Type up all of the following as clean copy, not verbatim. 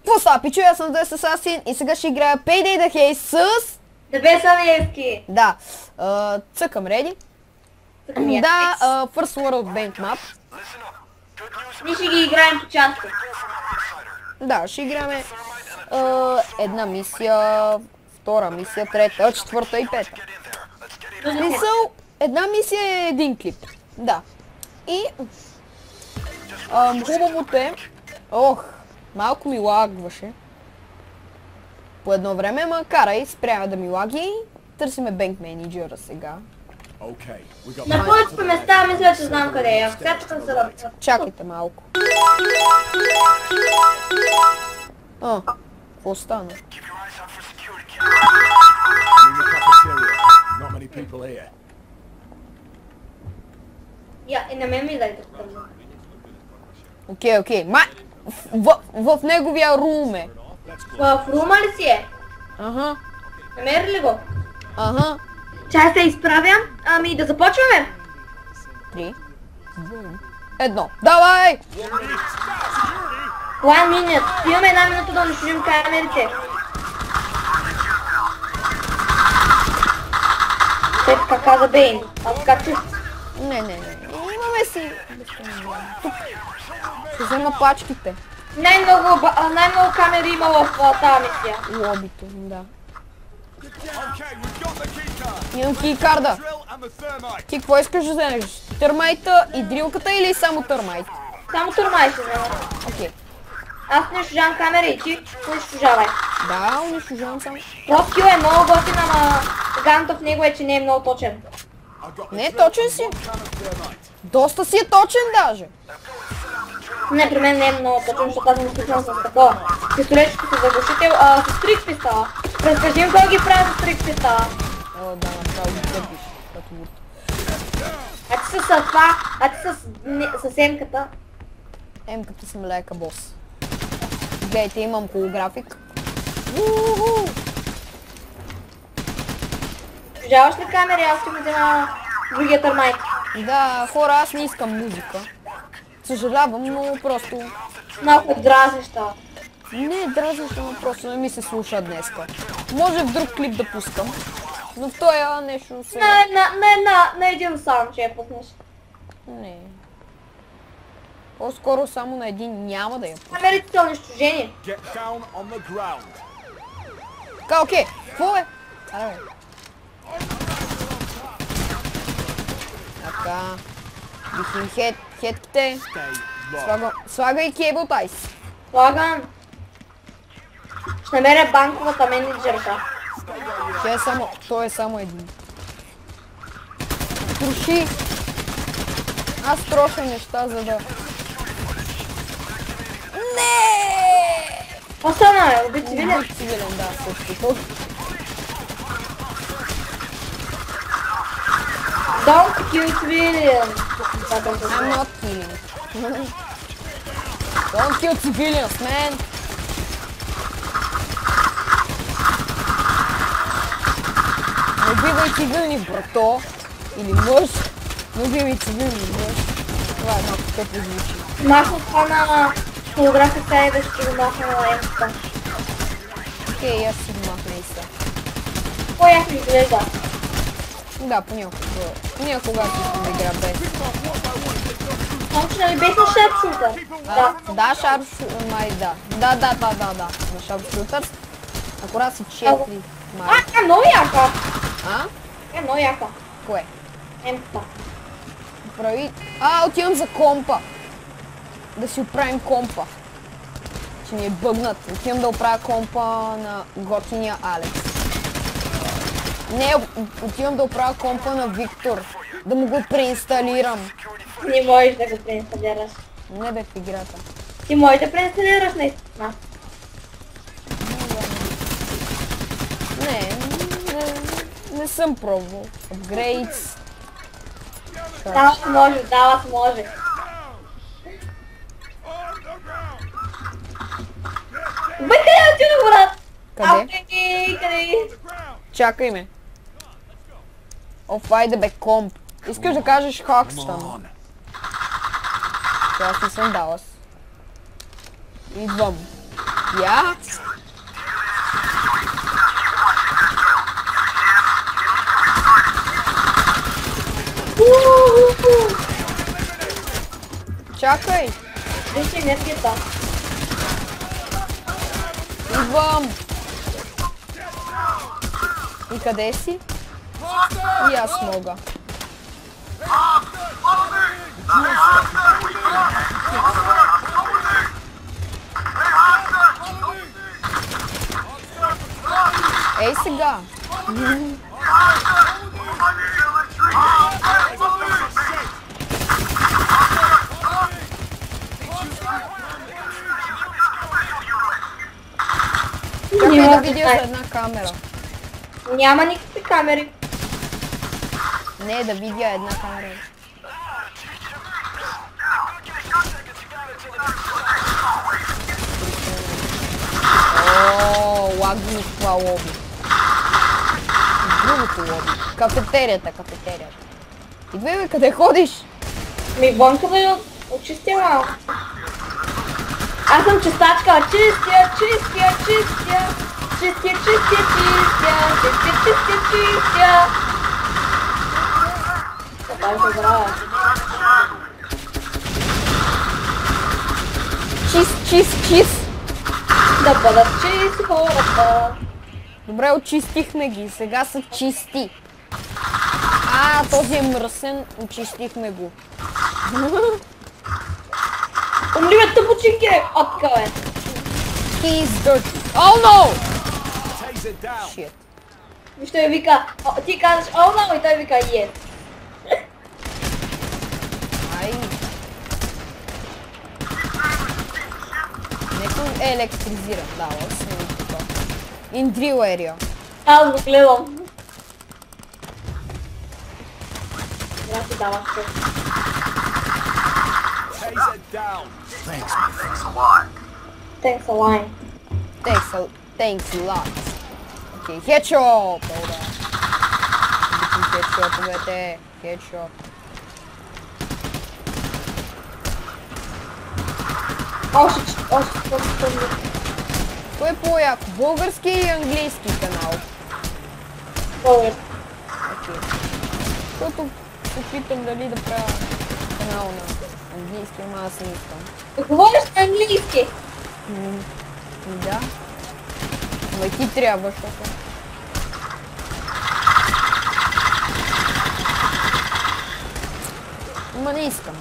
Какво са, пичо, аз съм Дес Асасин и сега ще играя Payday the Haze с... Дебе Савиевски. Да, цъкам реди. Да, First World Bank Map. Ние ще ги играем по части. Да, ще играме една мисия, втора мисия, трета, четвърта и пета. Смисъл, една мисия е един клип. Да. И хубавото е... Ох, малко ми лагваше. По едно време, ма карай, спрява да ми лаги. Търсиме Bank менеджера сега. На повечето места мисля, че знам къде е. Сега съм се работа. Чакайте малко. Какво стана? И на мен ми дайте тъмно. Окей. В неговия рум е. В рума ли си е? Ага. Намери ли го? Ага. Чай се изправям. Ами да започваме. 3, 2, 1. Давай! 1 minute. Имаме една минута да унищожим камерите. Така каза Бейн. Аз как чух? Не. Имаме си. Тук. Ще взема пачките. Най-много камери има в тази мисия. Лобито, да. Имам кейкарда. Ти какво искаш да вземеш? Търмайта и дрилката или само търмайт? Само търмай ще взема. Окей. Аз унищожавам камери и ти унищожавай. Да, унищожавам само. Роскил е много готин, ама ганото в него е, че не е много точен. Не, точен си. Доста си е точен даже. Не, при мен не е много точен, защото аз не слушам с такова. Пистолетчето с заглушител, с трик пистала. Разкажи им кой ги прави с трик пистала. О, да, направо ги търпиш. Като бурто. А ти с това, а ти с емката. Емката съм лека бос. Гледайте, имам холографик. Жаваш ли камери? Аз ще му взема другия търмайт. Да, хора, аз не искам музика. Съжалявам, но просто... Малко дразнеща. Не, дразнеща, но просто не ми се слуша днеска. Може в друг клип да пускам, но в този нещо сега... На един саунд ще я пуснеш. Не. По-скоро само на един няма да я пусна. Камерите са унищожени. Така, окей. Какво е? Аре. Така. Вихим хетките. Слагай кейбл тайс. Слагам. Ще намеря банковата менеджерка. Той е само един. Троши. Аз троша неща, за да... Не! Какво стана, бе? Уби цивилен? Уби цивилен, да, също. Don't kill civilians. I'm not killing. Don't kill civilians, man. Не убивай цивилни, брато. Или мъж. Не убивай цивилни, мъж. Това е малко тъпо звучи. Махна това на холографа сега и да ще го махна на емката. Окей, аз си го махна и сега. По-ясно изглежда. Да, понякога си искам да игра без. Само че нали без на шарпшутър? Да, шарпшутър, май да. Да, на шарпшутър. Акурат си 4 май. Много яка. Много яка. Кое? Емката. Прави... отивам за компа. Да си оправим компа. Че ми е бъгнат. Отивам да оправя компа на готиния Алекс. Не, отивам да оправя компа на Виктор. Да му го преинсталирам. Не можеш да го преинсталираш. Не бе в играта. Ти можеш да преинсталираш наистина. Не съм пробвал. Upgrades. Да, може. Бе, къде отидох, брат? Къде? Чакай ме. Айде бе, комп. Искаш да кажеш Хакстън. Аз не съм Далас. Идвам. Я? Чакай! Виж енергията. Идвам! И къде си? И аз мога. Ей сега! Чакай да видя с една камера. Няма никакви камери. Не, да видя една камера. Ооо, лагни в това лоби. Другото лоби. Кафетерията. Идвай бе, къде ходиш? Ми вънка да я очистя малко. Аз съм чистачка. Чистя. Така се забравя. Чист. Да бъдат чисти хората. Добре, очистихме ги, сега са чисти. Този е мръсен, очистихме го. Умри бе, тъпочинки! Отка бе! He's dirty. Oh no! Shit. Виж той вика, ти казваш oh no и той вика yes. Ай. Некой е електризиран, да, съм тук. In drill area. Аз го гледам. Сега си даваш тук. Thanks a lot. Thanks a lot. Okay, headshot! Обичам хедшотовете. Headshot. Още. Кой е по-яко? Български или английски канал? Българ. Окей. Защото се питам дали да правя канал на английски, ама аз не искам. Говориш на английски? Да. Но и ти трябва, защото... Ама не искам.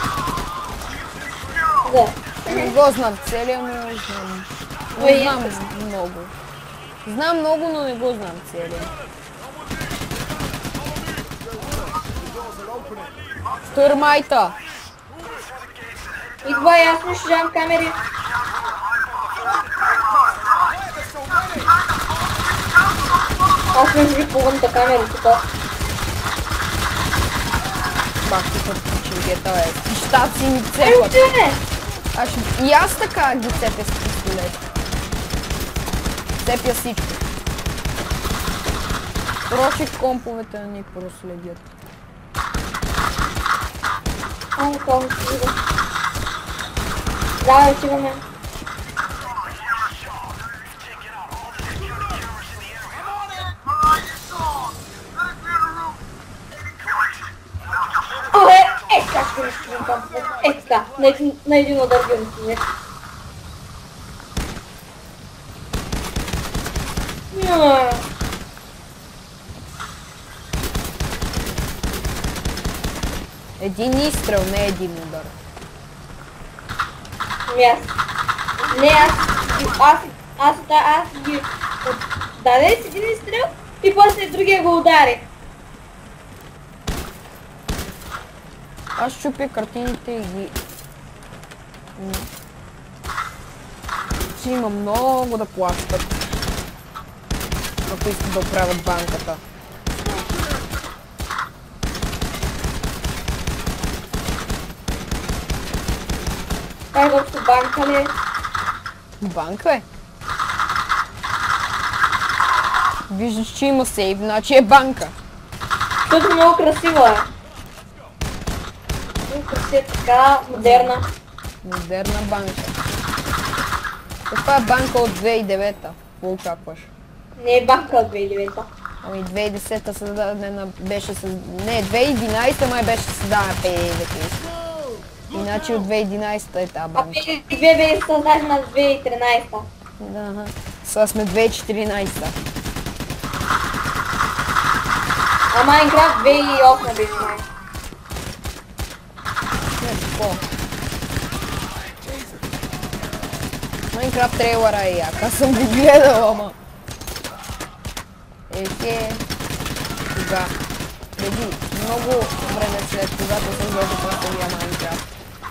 Да. Не го знам целия, но знам. Не знам много. Знам много, но не го знам целия. Търмайта! Идва и аз не шижам камери. Аз не живи пълната камери тук. Бах, тук пичингета, бе. Пищаци ми цепат. И аз така ги цепя с пистолет. Цепя всичко. Троших комповете да ни проследят. Ай, колко си видя. Давай, отиваме. Как ще разкривам комповете? Така, на един удар ги разкривам. Един изстрел, не един удар. Аз ги даде с един изстрел и после другия го ударих. Аз чупя картините и ги... Ще има много да плащат. Ако искат да оправят банката. Това е общо банка ли? Банка е. Виждаш, че има сейв, значи е банка. Защото много красиво е. Много красиво, така, модерна. Модерна банка. Това е банка от 2009-та. Какво очакваш? Не е банка от 2009-та. Ами 2010-та създадена беше с... Не, 2011-та май беше създадена PvP. Иначе от 2011-та е тази А банка. PvP беше създадена в 2013-та. Да, сега сме 2014-та. А Майнкрафт 2008 беше май. Не, какво? Майнкрафт трейлера е як. Аз съм го гледал, ама. Кога? Преди много време след когато се излезе първия Майнкрафт.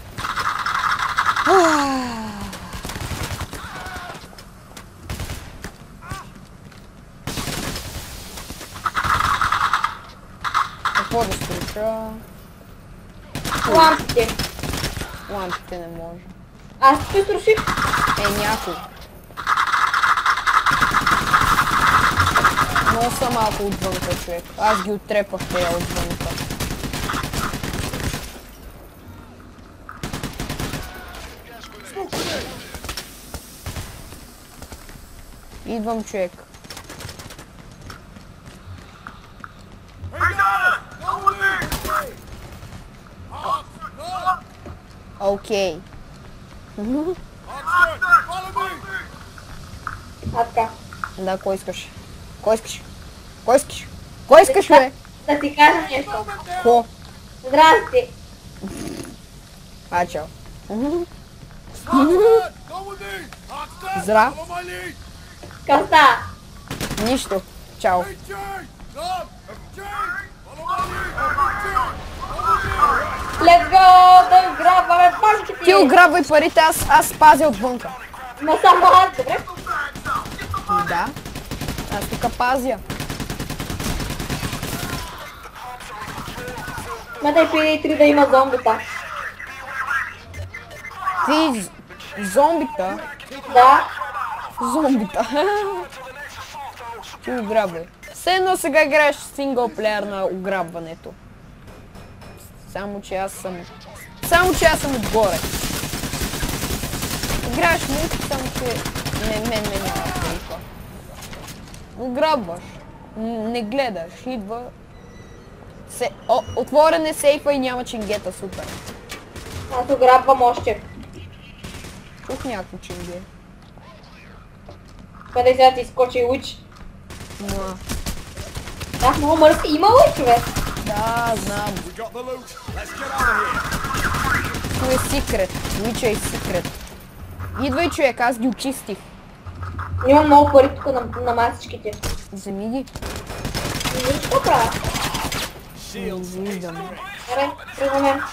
Какво да струша? Лампите. Лампите не може. Аз ти сруших. Някой. Много са малко отвънка, човек. Аз ги отрепах тея отвънка. Идвам, човек. Окей. А така. Да, кой искаш? Кой искаш? Кой искаш? Кой искаш, бе? Да ти кажа нещо. Ко? Здрасти. А, чао. Здрав. Къста. Нищо. Чао. Let's go да грабваме пачките. Ти ограбвай парите, аз пазя отвънка. Ма само аз, добре? Да. Аз тук пазя. Ма дай PvP3 да има зомбита. Ти зомбита? Да. Зомбита. Ти ограбвай. Все едно сега играеш синглплеер на ограбването. Само че аз съм отгоре. Играеш мулти, само че мен няма сейфа. Ограбваш. Не гледаш. Идва. Отворен е сейфа и няма чингета. Супер. Аз ограбвам още. Чух някакво чинге. Къде сега ти изкочи луч? Муа. Да, много мърси. Има лучове. Да, знам. Това е секрет. Лича е секрет. Идвай, човек, аз ги очистих. Имам много пари тук на масичките. Вземи ги. Какво правя? Не виждам. Добре, тръгваме.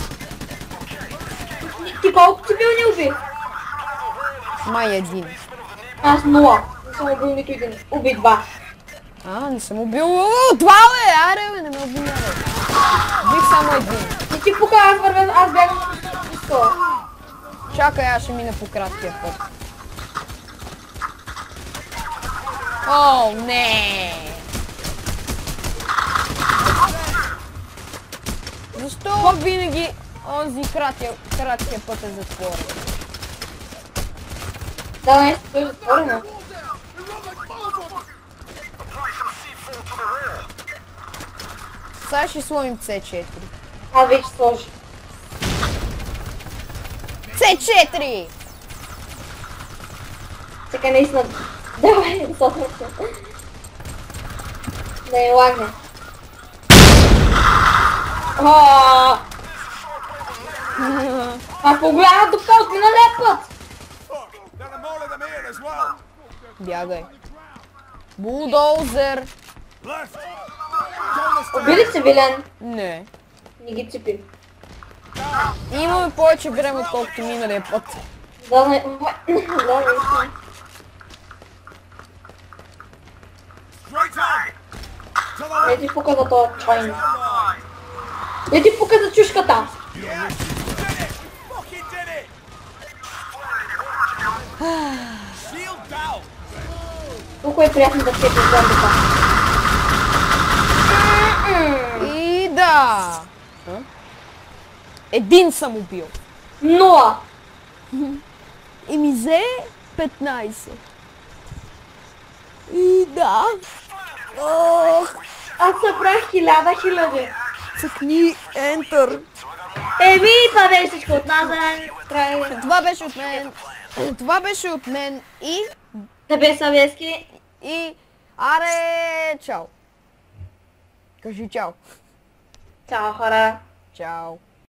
Ти колко си бил ни уби? Май един. Аз 0. Не съм убил нито един. Уби 2. Не съм убил. Това бе! Аре бе, не ме обвинявай. Бих само един. Не ти пука, аз бягам на пистола. Чакай, аз ще мина по краткия път. О, не! Защо винаги онзи краткия път е затворен? Да, нещо той е затворено. Сега ще сложим C4. Аз вече сложи. C4! Сега наистина... Давай, сотвършно. Да не лагне. По-голяма дупка от миналия път! Бягай. Булдозер! Убили се, Вилен? Не. Не ги цепи. Имаме повече време, отколкото миналия път. Да, наистина. Не ти пука за този чайник. Не ти пука за чушката. Колко е приятно да цепи зомбита. И да! Един съм убил. 0. И ми взе 15. И да. Ох, Аз събрах 1000 хиляди. цъкни Enter. Еми, това беше всичко от нас за край. Това беше от мен. Това беше от мен и... Тебе съветски. И... Аре, чао. Кажи чао. Чао, хора. Чао.